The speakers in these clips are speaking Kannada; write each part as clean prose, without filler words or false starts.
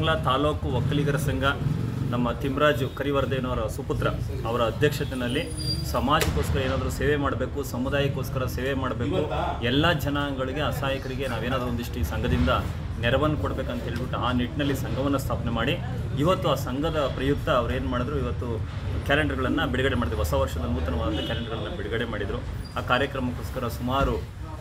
ನೆಲಮಂಗಲ ತಾಲೂಕು ಒಕ್ಕಲಿಗರ ಸಂಘ ನಮ್ಮ ತಿಮ್ಮರಾಜು ಕರಿವರ್ದೇನವರ ಸುಪುತ್ರ ಅವರ ಅಧ್ಯಕ್ಷತೆಯಲ್ಲಿ ಸಮಾಜಕ್ಕೋಸ್ಕರ ಏನಾದರೂ ಸೇವೆ ಮಾಡಬೇಕು, ಸಮುದಾಯಕ್ಕೋಸ್ಕರ ಸೇವೆ ಮಾಡಬೇಕು, ಎಲ್ಲ ಜನಾಂಗಗಳಿಗೆ ಅಸಹಾಯಕರಿಗೆ ನಾವೇನಾದರೂ ಒಂದಿಷ್ಟು ಈ ಸಂಘದಿಂದ ನೆರವನ್ನು ಕೊಡಬೇಕಂತ ಹೇಳ್ಬಿಟ್ಟು ಆ ನಿಟ್ಟಿನಲ್ಲಿ ಸಂಘವನ್ನು ಸ್ಥಾಪನೆ ಮಾಡಿ ಇವತ್ತು ಆ ಸಂಘದ ಪ್ರಯುಕ್ತ ಅವ್ರು ಏನು ಮಾಡಿದ್ರು, ಇವತ್ತು ಕ್ಯಾಲೆಂಡರ್ಗಳನ್ನು ಬಿಡುಗಡೆ ಮಾಡಿದ್ರು. ಹೊಸ ವರ್ಷದ ನೂತನವಾದ ಕ್ಯಾಲೆಂಡರ್ಗಳನ್ನು ಬಿಡುಗಡೆ ಮಾಡಿದರು. ಆ ಕಾರ್ಯಕ್ರಮಕ್ಕೋಸ್ಕರ ಸುಮಾರು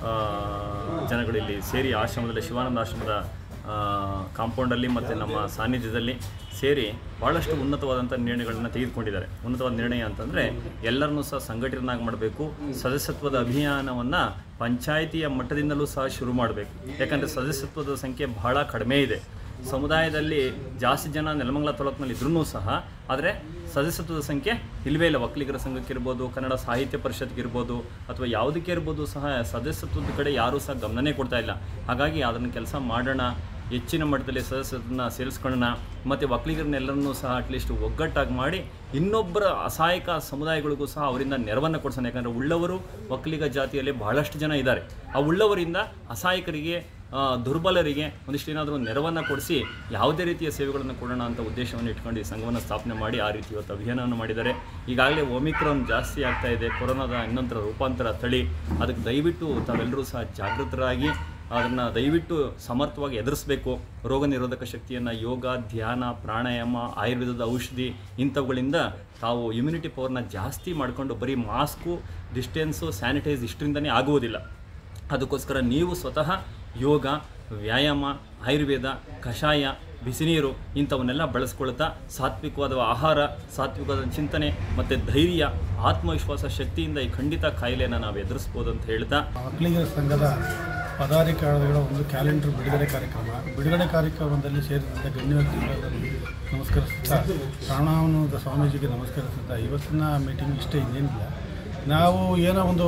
ಜನಗಳಿಲ್ಲಿ ಸೇರಿ ಆಶ್ರಮದಲ್ಲಿ, ಶಿವಾನಂದ ಆಶ್ರಮದ ಕಾಂಪೌಂಡಲ್ಲಿ ಮತ್ತು ನಮ್ಮ ಸಾನ್ನಿಧ್ಯದಲ್ಲಿ ಸೇರಿ ಭಾಳಷ್ಟು ಉನ್ನತವಾದಂಥ ನಿರ್ಣಯಗಳನ್ನು ತೆಗೆದುಕೊಂಡಿದ್ದಾರೆ. ಉನ್ನತವಾದ ನಿರ್ಣಯ ಅಂತಂದರೆ ಎಲ್ಲರನ್ನೂ ಸಹ ಸಂಘಟನೆಯಾಗಿ ಮಾಡಬೇಕು, ಸದಸ್ಯತ್ವದ ಅಭಿಯಾನವನ್ನು ಪಂಚಾಯಿತಿಯ ಮಟ್ಟದಿಂದಲೂ ಸಹ ಶುರು ಮಾಡಬೇಕು. ಯಾಕಂದರೆ ಸದಸ್ಯತ್ವದ ಸಂಖ್ಯೆ ಬಹಳ ಕಡಿಮೆ ಇದೆ. ಸಮುದಾಯದಲ್ಲಿ ಜಾಸ್ತಿ ಜನ ನೆಲಮಂಗಲ ತಾಲೂಕಿನಲ್ಲಿ ಇದ್ರೂ ಸಹ, ಆದರೆ ಸದಸ್ಯತ್ವದ ಸಂಖ್ಯೆ ಇಲ್ಲವೇ ಇಲ್ಲ. ಒಕ್ಕಲಿಗರ ಸಂಘಕ್ಕಿರ್ಬೋದು, ಕನ್ನಡ ಸಾಹಿತ್ಯ ಪರಿಷತ್ಗಿರ್ಬೋದು, ಅಥವಾ ಯಾವುದಕ್ಕೆ ಇರ್ಬೋದು ಸಹ ಸದಸ್ಯತ್ವದ ಕಡೆ ಯಾರೂ ಸಹ ಗಮನನೇ ಕೊಡ್ತಾ ಇಲ್ಲ. ಹಾಗಾಗಿ ಅದನ್ನು ಕೆಲಸ ಮಾಡೋಣ, ಹೆಚ್ಚಿನ ಮಟ್ಟದಲ್ಲಿ ಸದಸ್ಯರನ್ನ ಸೇರಿಸ್ಕೊಳ್ಳೋಣ, ಮತ್ತು ಒಕ್ಕಲಿಗರನ್ನೆಲ್ಲರನ್ನೂ ಸಹ ಅಟ್ಲೀಸ್ಟ್ ಒಗ್ಗಟ್ಟಾಗಿ ಮಾಡಿ ಇನ್ನೊಬ್ಬರ ಅಸಹಾಯಕ ಸಮುದಾಯಗಳಿಗೂ ಸಹ ಅವರಿಂದ ನೆರವನ್ನು ಕೊಡಿಸೋಣ. ಯಾಕಂದರೆ ಉಳ್ಳವರು ಒಕ್ಕಲಿಗ ಜಾತಿಯಲ್ಲಿ ಬಹಳಷ್ಟು ಜನ ಇದ್ದಾರೆ. ಆ ಉಳ್ಳವರಿಂದ ಅಸಹಾಯಕರಿಗೆ, ದುರ್ಬಲರಿಗೆ ಒಂದಿಷ್ಟು ಏನಾದರೂ ನೆರವನ್ನು ಕೊಡಿಸಿ ಯಾವುದೇ ರೀತಿಯ ಸೇವೆಗಳನ್ನು ಕೊಡೋಣ ಅಂತ ಉದ್ದೇಶವನ್ನು ಇಟ್ಕೊಂಡು ಈ ಸಂಘವನ್ನು ಸ್ಥಾಪನೆ ಮಾಡಿ ಆ ರೀತಿ ಇವತ್ತು ಅಭಿಯಾನವನ್ನು ಮಾಡಿದ್ದಾರೆ. ಈಗಾಗಲೇ ಒಮಿಕ್ರಾನ್ ಜಾಸ್ತಿ ಆಗ್ತಾ ಇದೆ, ಕೊರೋನಾದ ಇನ್ನೊಂದರ ರೂಪಾಂತರ ತಳಿ. ಅದಕ್ಕೆ ದಯವಿಟ್ಟು ತಾವೆಲ್ಲರೂ ಸಹ ಜಾಗೃತರಾಗಿ ಅದನ್ನು ದಯವಿಟ್ಟು ಸಮರ್ಥವಾಗಿ ಎದುರಿಸಬೇಕು. ರೋಗ ನಿರೋಧಕ ಶಕ್ತಿಯನ್ನು ಯೋಗ, ಧ್ಯಾನ, ಪ್ರಾಣಾಯಾಮ, ಆಯುರ್ವೇದದ ಔಷಧಿ ಇಂಥವುಗಳಿಂದ ತಾವು ಇಮ್ಯುನಿಟಿ ಪವರ್ನ ಜಾಸ್ತಿ ಮಾಡಿಕೊಂಡು ಬರೀ ಮಾಸ್ಕು, ಡಿಸ್ಟೆನ್ಸು, ಸ್ಯಾನಿಟೈಸ್ ಇಷ್ಟರಿಂದನೇ ಆಗುವುದಿಲ್ಲ. ಅದಕ್ಕೋಸ್ಕರ ನೀವು ಸ್ವತಃ ಯೋಗ, ವ್ಯಾಯಾಮ, ಆಯುರ್ವೇದ, ಕಷಾಯ, ಬಿಸಿನೀರು ಇಂಥವನ್ನೆಲ್ಲ ಬಳಸ್ಕೊಳ್ತಾ ಸಾತ್ವಿಕವಾದ ಆಹಾರ, ಸಾತ್ವಿಕವಾದ ಚಿಂತನೆ ಮತ್ತು ಧೈರ್ಯ, ಆತ್ಮವಿಶ್ವಾಸ ಶಕ್ತಿಯಿಂದ ಈ ಖಂಡಿತ ಕಾಯಿಲೆಯನ್ನು ನಾವು ಎದುರಿಸ್ಬೋದು ಅಂತ ಹೇಳ್ತಾ, ಒಕ್ಕಲಿಗರ ಸಂಘದ ಪದಾಧಿಕಾರಿಗಳ ಒಂದು ಕ್ಯಾಲೆಂಡರ್ ಬಿಡುಗಡೆ ಕಾರ್ಯಕ್ರಮದಲ್ಲಿ ಸೇರಿದಂಥ ಗಣ್ಯ ವ್ಯಕ್ತಿಗಳಲ್ಲಿ ನಮಸ್ಕರಿಸುತ್ತಾ, ಪ್ರಾಣಾವನದ ಸ್ವಾಮೀಜಿಗೆ ನಮಸ್ಕರಿಸುತ್ತಾ, ಇವತ್ತಿನ ಮೀಟಿಂಗ್ ಇಷ್ಟೇ, ಇನ್ನೇನಿಲ್ಲ. ನಾವು ಏನೋ ಒಂದು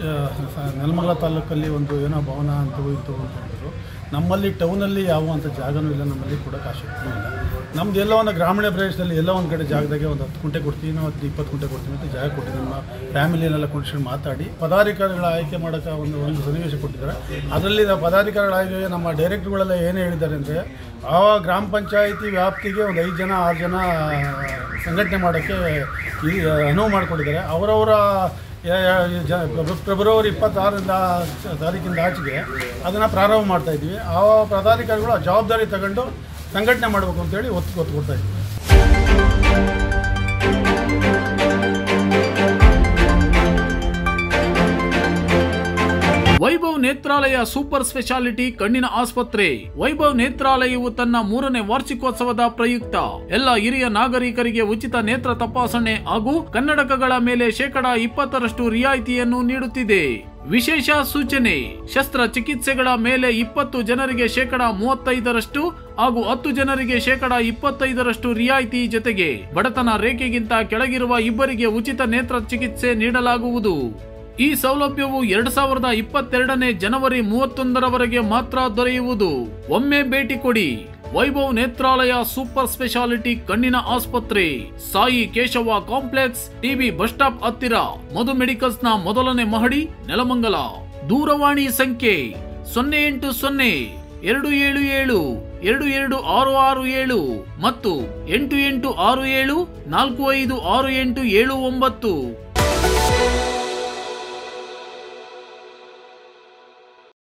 ನೆಲಮಂಗಲ ತಾಲೂಕಲ್ಲಿ ಒಂದು ಏನೋ ಭವನ ಅಂತೂ ಅಂತಂದರು. ನಮ್ಮಲ್ಲಿ ಟೌನಲ್ಲಿ ಯಾವ ಅಂಥ ಜಾಗನೂ ಇಲ್ಲ, ನಮ್ಮಲ್ಲಿ ಕೊಡೋಕ್ಕೆ ಆಸಕ್ತಿನೂ ಇಲ್ಲ. ನಮ್ದು ಎಲ್ಲೋ ಒಂದು ಗ್ರಾಮೀಣ ಪ್ರದೇಶದಲ್ಲಿ ಎಲ್ಲೋ ಒಂದು ಕಡೆ ಜಾಗದಾಗೆ ಒಂದು 10 ಗುಂಟೆ ಕೊಡ್ತೀವಿ, ನಾವು 20 ಗುಂಟೆ ಕೊಡ್ತೀವಿ ಅಂತ ಜಾಗ ಕೊಟ್ಟು ನಮ್ಮ ಫ್ಯಾಮಿಲಿಯನ್ನೆಲ್ಲ ಕುಣಿಸ್ಕೊಂಡು ಮಾತಾಡಿ ಪದಾಧಿಕಾರಿಗಳ ಆಯ್ಕೆ ಮಾಡೋಕ್ಕೆ ಒಂದು ಸನ್ನಿವೇಶ ಕೊಟ್ಟಿದ್ದಾರೆ. ಅದರಲ್ಲಿ ನಾವು ಪದಾಧಿಕಾರಿಗಳ ಆಯ್ಕೆಗೆ ನಮ್ಮ ಡೈರೆಕ್ಟ್ರುಗಳೆಲ್ಲ ಏನು ಹೇಳಿದ್ದಾರೆ ಅಂದರೆ, ಆ ಗ್ರಾಮ ಪಂಚಾಯಿತಿ ವ್ಯಾಪ್ತಿಗೆ ಒಂದು 5 ಜನ 6 ಜನ ಸಂಘಟನೆ ಮಾಡೋಕ್ಕೆ ಅನುವು ಮಾಡಿಕೊಟ್ಟಿದ್ದಾರೆ. ಅವರವರ ಫೆಬ್ರವರಿ 26 ತಾರೀಕಿಂದ ಆಚೆಗೆ ಅದನ್ನು ಪ್ರಾರಂಭ ಮಾಡ್ತಾಯಿದ್ವಿ. ಆ ಪದಾಧಿಕಾರಿಗಳು ಆ ಜವಾಬ್ದಾರಿ ತಗೊಂಡು ಸಂಘಟನೆ ಮಾಡಬೇಕು ಅಂತೇಳಿ ಒತ್ತು ಕೊಡ್ತಾ ಇದ್ವಿ. ವೈಭವ್ ನೇತ್ರಾಲಯ ಸೂಪರ್ ಸ್ಪೆಷಾಲಿಟಿ ಕಣ್ಣಿನ ಆಸ್ಪತ್ರೆ. ವೈಭವ್ ನೇತ್ರಾಲಯವು ತನ್ನ 3ನೇ ವಾರ್ಷಿಕೋತ್ಸವದ ಪ್ರಯುಕ್ತ ಎಲ್ಲ ಹಿರಿಯ ನಾಗರಿಕರಿಗೆ ಉಚಿತ ನೇತ್ರ ತಪಾಸಣೆ ಹಾಗೂ ಕನ್ನಡಕಗಳ ಮೇಲೆ 20% ರಿಯಾಯಿತಿಯನ್ನು ನೀಡುತ್ತಿದೆ. ವಿಶೇಷ ಸೂಚನೆ: ಶಸ್ತ್ರಚಿಕಿತ್ಸೆಗಳ ಮೇಲೆ 20 ಜನರಿಗೆ 35% ಹಾಗೂ 10 ಜನರಿಗೆ 25% ರಿಯಾಯಿತಿ ಜೊತೆಗೆ ಬಡತನ ರೇಖೆಗಿಂತ ಕೆಳಗಿರುವ ಇಬ್ಬರಿಗೆ ಉಚಿತ ನೇತ್ರ ಚಿಕಿತ್ಸೆ ನೀಡಲಾಗುವುದು. ಈ ಸೌಲಭ್ಯವು 2022ನೇ ಜನವರಿ 31ರವರೆಗೆ ಮಾತ್ರ ದೊರೆಯುವುದು. ಒಮ್ಮೆ ಭೇಟಿ ಕೊಡಿ. ವೈಭವ್ ನೇತ್ರಾಲಯ ಸೂಪರ್ ಸ್ಪೆಷಾಲಿಟಿ ಕಣ್ಣಿನ ಆಸ್ಪತ್ರೆ, Sai Keshava complex, TB bus stop ಹತ್ತಿರ, ಮಧು ಮೆಡಿಕಲ್ಸ್ ನ 1ನೇ ಮಹಡಿ, ನೆಲಮಂಗಲ. ದೂರವಾಣಿ ಸಂಖ್ಯೆ 08027722667 ಮತ್ತು 8867456879.